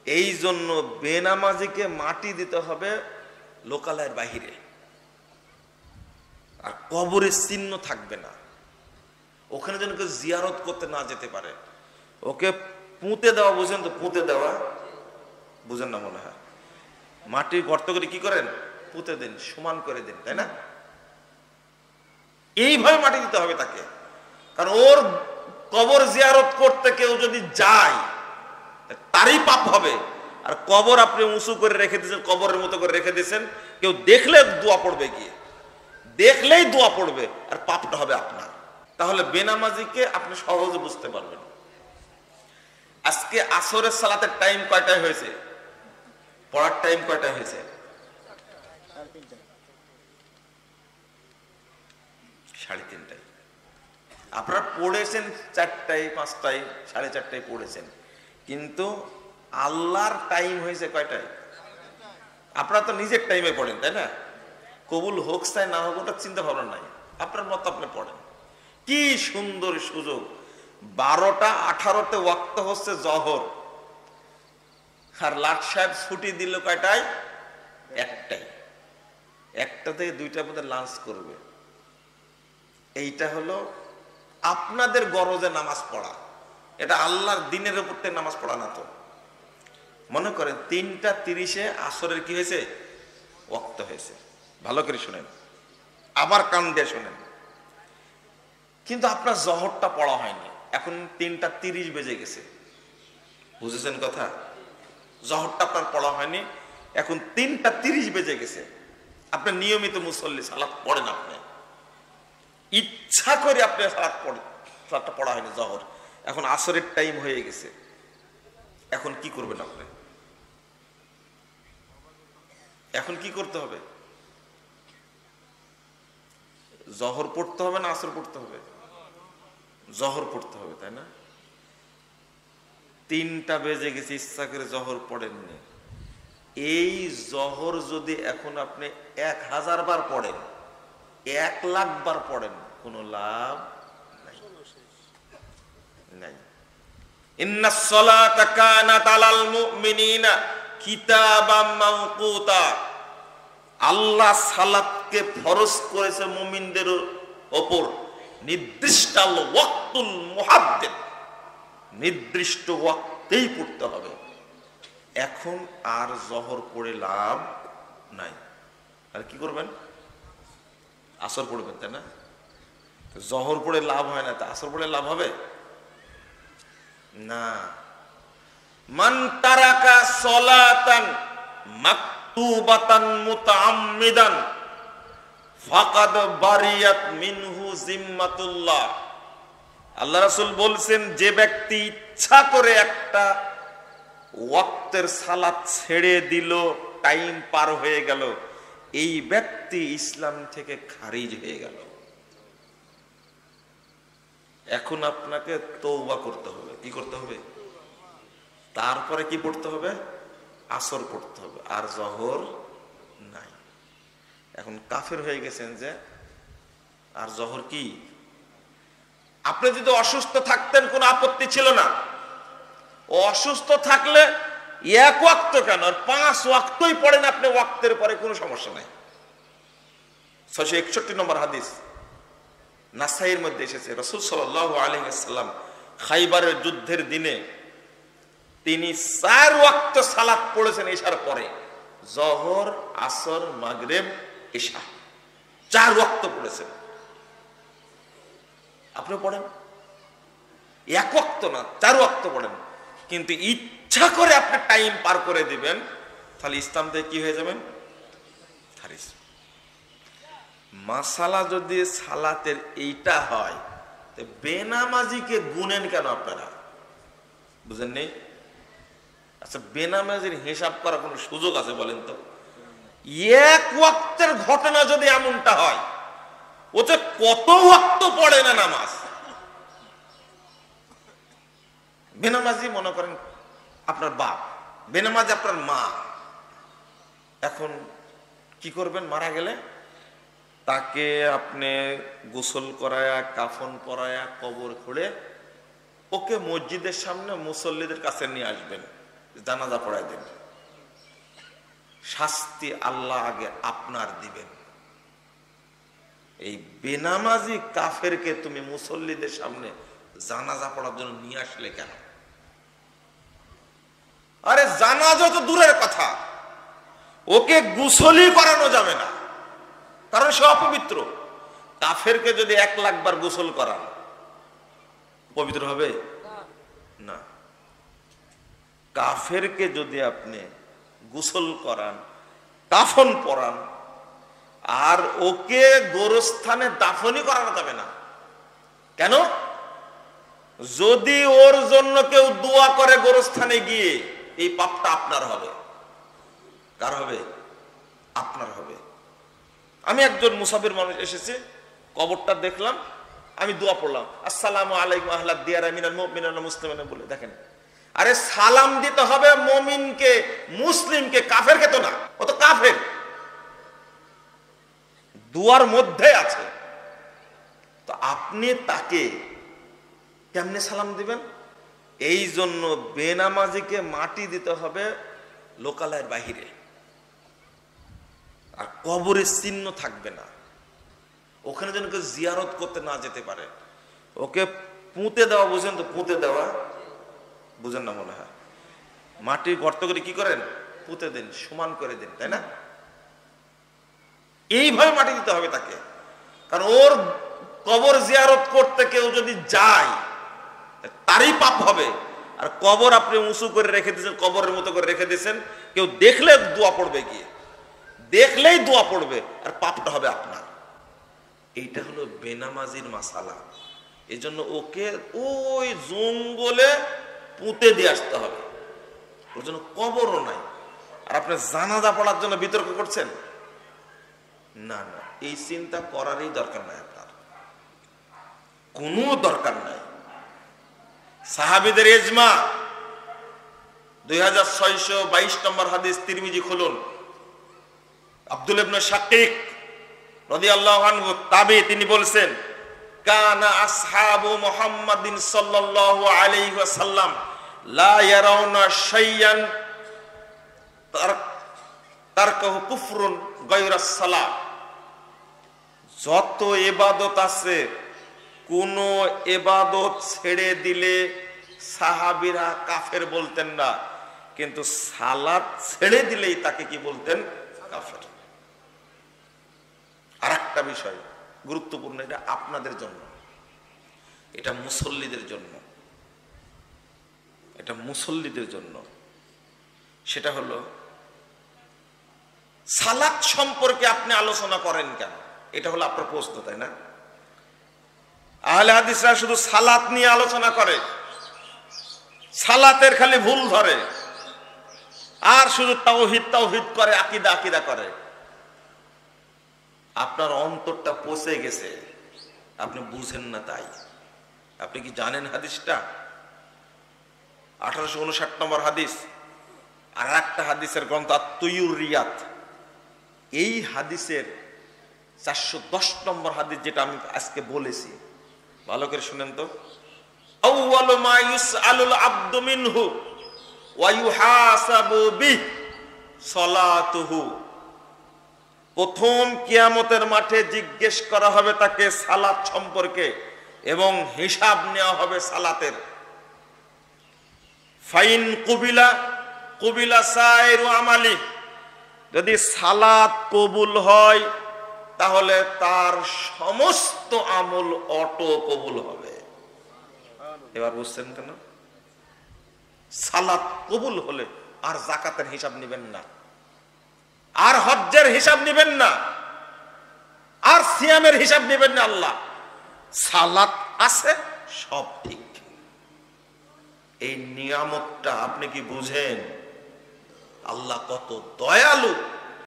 এই জন্য বেনামাজিকে মাটি দিতে হবে লোকালয়ের বাহিরে, আর কবরের চিহ্ন থাকবে না, ওখানে যেন কেউ জিয়ারত করতে না যেতে পারে। ওকে পুঁতে দেওয়া, বুঝেন তো? পুঁতে দেওয়া বুঝেন না মনে হয়? মাটির গর্ত করে কি করেন? পুঁতে দেন, সমান করে দেন, তাই না? এইভাবে মাটি দিতে হবে তাকে, কারণ ওর কবর জিয়ারত করতে কেউ যদি যায় তারই পাপ হবে। আর কবর আপনি উঁচু করে রেখে দিয়েছেন, কবরের মতো করে রেখে দিয়েছেন, কেউ দেখলে দোয়া পড়বে, গিয়ে দেখলেই দোয়া পড়বে, আর পাপটা হবে আপনার। তাহলে বেনামাজিকে আপনি সহজে বুঝতে পারবেন। আজকে আসরের সালাতের টাইম কয়টায় হয়েছে? পড়ার টাইম কয়টায় হয়েছে? 3:30টায়। আপনারা পড়েছেন 4টায়, 5টায়, 4:30টায় পড়েছেন, কিন্তু আল্লাহর টাইম হয়েছে কয়টায়? আপনারা তো নিজের টাইমে পড়েন, তাই না? কবুল হোক চাই না হোক ওটা চিন্তা ভাবনা নাই, আপনার মতো আপনি পড়েন। কি সুন্দর সুযোগ! 12:18 ওয়াক্ত হচ্ছে জহর, আর লাট সাহেব ছুটি দিল কয়টায়? 1টায়। 1টা থেকে 2টার মধ্যে লাঞ্চ করবে। এইটা হলো আপনাদের গরজে নামাজ পড়া, এটা আল্লাহর দিনের উপর থেকে নামাজ পড়া না। তো মনে করেন 3:30 আসরের কি হয়েছে? ওয়াক্ত হয়েছে। ভালো করে শুনেন, আবার কান দিয়ে শুনেন। কিন্তু আপনার জহরটা পড়া হয়নি, এখন 3:30 বেজে গেছে। বুঝেছেন কথা? জহরটা আপনার পড়া হয়নি, এখন 3:30 বেজে গেছে। আপনার নিয়মিত মুসল্লি, সালাত পড়েন আপনি, ইচ্ছা করে আপনি সালাতটা পড়া হয়নি জহর, এখন আসরের টাইম হয়ে গেছে। এখন কি করবেন আপনি? এখন কি করতে হবে? জহর পড়তে হবে না আসর পড়তে হবে? জহর পড়তে হবে, তাই না? 3টা বেজে গেছে, ইচ্ছা করে জহর পড়েননি। এই জহর যদি এখন আপনি 1000 বার পড়েন, 1,00,000 বার পড়েন, কোনো লাভ নাই। ইন্নাস সালাতা কানাত আলাল মুমিনিনা কিতাবাম মাওকুতা। আল্লাহ সালাতকে ফরজ করেছে মুমিনদের উপর, নির্দিষ্ট ওয়াক্তুল মুহাদ্দিদ, নির্দিষ্ট ওয়াক্তেই পড়তে হবে। এখন আর জহর পড়ে লাভ নাই, আর কি করবেন? আসর পড়বেন, তাই না? জহর পড়ে লাভ হয় না, তা আসর পড়ে লাভ হবে না। মান তারাকা সালাতান মাকতুবাতান মুতাআম্মিদান ফাকাদ বারিয়াত মিনহু জিম্মাতুল্লাহ। আল্লাহ রাসূল বলছেন, যে ব্যক্তি ইচ্ছা করে একটা ওয়াক্তের সালাত ছেড়ে দিল, টাইম পার হয়ে গেল, এই ব্যক্তি ইসলাম থেকে খারিজ হয়ে গেল। এখন আপনাকে তওবা করতে হবে। কি করতে হবে? তারপরে কি পড়তে হবে? আসর পড়তে হবে, আর জহর নাই। এখন কাফের হয়ে গেছেন যে আর জহর কি? আপনি যদি অসুস্থ থাকতেন কোনো আপত্তি ছিল না, অসুস্থ থাকলে 1 ওয়াক্ত কেন, আর 5 ওয়াক্তই পড়েন আপনি, ওয়াক্তের পরে কোনো সমস্যা নাই। 661 নম্বর হাদিস নাসাইর মধ্যে এসেছে, রাসূল সাল্লাল্লাহু আলাইহি ওয়াসাল্লাম খাইবারের যুদ্ধের দিনে তিনি 4 ওয়াক্ত সালাত পড়েছেন ইশার পরে, জহর, আসর, মাগরিব, ইশা, 4 ওয়াক্ত পড়েছেন। আপনি পড়েন 1 ওয়াক্ত না, 4 ওয়াক্ত পড়েন, কিন্তু ইচ্ছা করে আপনি টাইম পার করে দিবেন, তাহলে ইসলাম থেকে কি হয়ে যাবেন? খারিজ। মাসালা যদি সালাতের এইটা হয়, বেনামাজিকে গুনেন কেন আপনারা? বুঝেন নেই? আচ্ছা, বেনামাজির হিসাব করার কোন সুযোগ আছে বলেন তো? 1 ওয়াক্তের ঘটনা যদি এমনটা হয়, ও তো কত ওয়াক্ত পড়ে না নামাজ। বেনামাজি মনে করেন আপনার বাপ, বেনামাজি আপনার মা। এখন কি করবেন? মারা গেলে তাকে আপনি গোসল করায়া, কাফন পরায়া, কবর খুঁড়ে ওকে মসজিদের সামনে মুসল্লিদের কাছে নিয়ে আসবেন। জানাজা পড়াই দেন। শাস্তি আল্লাহ আগে আপনার দিবেন। এই বেনামাজি কাফেরকে তুমি মুসল্লিদের সামনে জানাজা পড়ার জন্য নিয়ে আসলে কেন? আরে জানাজা তো দূরের কথা, ওকে গোসলই করানো যাবে না, কারণ সে অপবিত্র। কাফেরকে যদি 1 লাখ বার গোসল করান, পবিত্র হবে না। কাফেরকে যদি আপনি গোসল করান, কাফন পরান, আর ওকে গোরস্থানে দাফনই করানো যাবে না। কেন? যদি ওর জন্য কেউ দোয়া করে গোরস্থানে গিয়ে, এই পাপটা আপনার হবে। কার হবে? আপনার হবে। আমি একজন মুসাফির মানুষ এসেছে, কবরটা দেখলাম, আমি দোয়া পড়লাম, আসসালামু আলাইকুম আহলা দিয়ারা মিনাল মুমিনিনা মুসলিমিনা বলে। দেখেন, আরে সালাম দিতে হবে মুমিনকে, মুসলিমকে, কাফেরকে তো না। ও তো কাফের, দুয়ার মধ্যে আছে। তো আপনি তাকে কেমনে সালাম দিবেন? এই জন্য বেনামাজিকে মাটি দিতে হবে লোকালয়ের বাহিরে, আর কবরের চিহ্ন থাকবে না। ওখানে যেন কেউ জিয়ারত করতে না যেতে পারে। ওকে পুঁতে দেওয়া, বুঝেন তো? পুঁতে দেওয়া বুঝেন না মনে হয়। মাটির গর্ত করে কি করেন? পুঁতে দেন, সমান করে দেন, তাই না? এইভাবে মাটি দিতে হবে তাকে, কারণ ওর কবর জিয়ারত করতে কেউ যদি যায় তারই পাপ হবে। আর কবর আপনি উঁচু করে রেখে দিয়েছেন, কবরের মতো করে রেখে দিয়েছেন, কেউ দেখলে দোয়া পড়বে, গিয়ে দেখলেই দোয়া পড়বে, আর পাপটা হবে আপনার। এইটা হলো বেনামাজির মাসালা। এই জন্য ওকে ওই জঙ্গলে পুঁতে দিয়ে আসতে হবে, ওর জন্য কবরও নাই। আর আপনি জানাজা পড়ার জন্য বিতর্ক করছেন, না না, এই চিন্তা করারই দরকার নাই, আপনার কোনো দরকার নাই। সাহাবীদের ইজমা, 2622 নম্বর হাদিস, তিরমিজি খুলুন। আব্দুল ইবনে শাকিক রাদিয়াল্লাহু আনহু তাবী, তিনি বলছেন, কানা আসহাবু মুহাম্মাদিন সাল্লাল্লাহু আলাইহি ওয়াসাল্লাম লা ইয়ারাউনা শাইয়ান তারকাহু কুফরুন গায়রাস সালাহ। যত ইবাদত আছে, কোন ইবাদত ছেড়ে দিলে সাহাবীরা কাফের বলতেন না, কিন্তু সালাত ছেড়ে দিলেই তাকে কি বলতেন? কাফের। আর একটা বিষয় গুরুত্বপূর্ণ, এটা আপনাদের জন্য, এটা মুসল্লিদের জন্য, এটা মুসল্লিদের জন্য। সেটা হলো, সালাত সম্পর্কে আপনি আলোচনা করেন কেন? এটা হলো আপনার প্রশ্ন, তাই না? আহলে হাদিসরা শুধু সালাত নিয়ে আলোচনা করে, সালাতের খালি ভুল ধরে, আর শুধু তাওহীদ তাওহীদ করে, আকীদা আকীদা করে। আপনার অন্তরটা পচে গেছে, আপনি বুঝেন না। তাই আপনি কি জানেন হাদিসটা? 1859 নম্বর হাদিস। আর একটা হাদিসের গ্রন্থ আত-তুয়ুর রিয়াত, এই হাদিসের 410 নম্বর হাদিস, যেটা আমি আজকে বলেছি, ভালো করে শুনেন তো। আউয়ালু মা ইউসআলুল আবদু মিনহু ওয়া ইউহাসাবু বিহি সালাতুহু। প্রথম কিয়ামতের মাঠে জিজ্ঞেস করা হবে তাকে সালাত সম্পর্কে, এবং হিসাব নেওয়া হবে সালাতের। ফাইন কুবিলা কুবিলা সাইরু আমালি, যদি সালাত কবুল হয় তাহলে তার সমস্ত আমল অটো কবুল হবে। এবার বুঝছেন কেন? সালাত কবুল হলে আর যাকাতের হিসাব নেবেন না, আর হজ্জের হিসাব নেবেন না, আর সিয়ামের হিসাব নেবেন না। আল্লাহ, সালাত আছে, সব ঠিক। এই নিয়ামতটা আপনি কি বুঝেন? আল্লাহ কত দয়ালু।